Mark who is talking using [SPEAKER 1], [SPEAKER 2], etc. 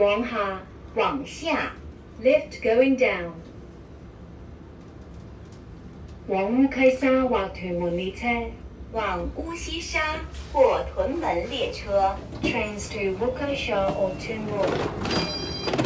[SPEAKER 1] 往下，往下 ，lift going down。往乌溪沙或屯門列車
[SPEAKER 2] 往乌溪沙或屯门列车。
[SPEAKER 1] ，trains to Waukesha or Toowoomba。